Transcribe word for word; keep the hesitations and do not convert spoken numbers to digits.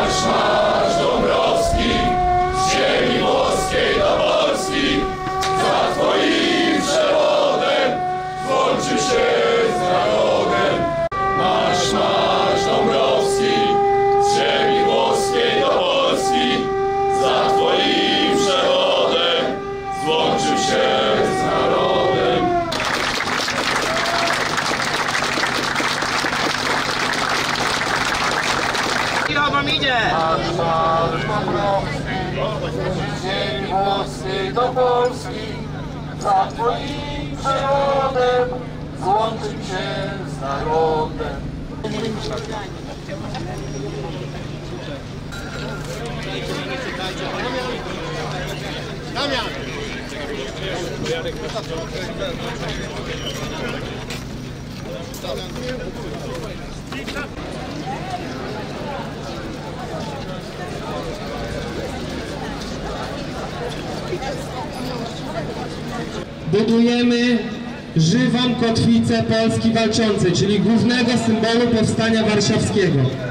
Marsz, marsz Dąbrowski, z ziemi włoskiej do Polski, za twoim przewodem złączył się z narodem. Marsz, marsz Dąbrowski, z ziemi włoskiej do Polski, za twoim przewodem złączył się z narodem. Ile wam idzie? Marsz, marsz Dąbrowski, z ziemi włoskiej do Polski, za twoim przewodem złączył się z narodem. Budujemy żywą kotwicę Polski walczącej, czyli głównego symbolu powstania warszawskiego.